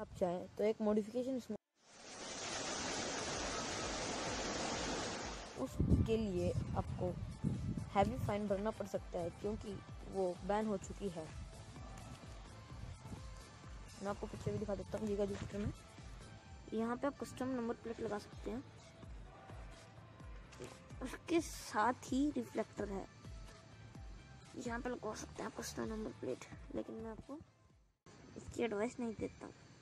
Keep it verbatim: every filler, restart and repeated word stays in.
आप चाहें तो एक मॉडिफिकेशन इसमें, उसके लिए आपको हैवी फाइन भरना पड़ सकता है क्योंकि वो बैन हो चुकी है। मैं आपको पिक्चर भी दिखा देता हूँ। जीगा जुपिटर में यहाँ पे आप कस्टम नंबर प्लेट लगा सकते हैं, उसके साथ ही रिफ्लेक्टर है, यहाँ पे लगा सकते हैं आप कस्टम नंबर प्लेट, लेकिन मैं आपको इसकी एडवाइस नहीं देता हूँ।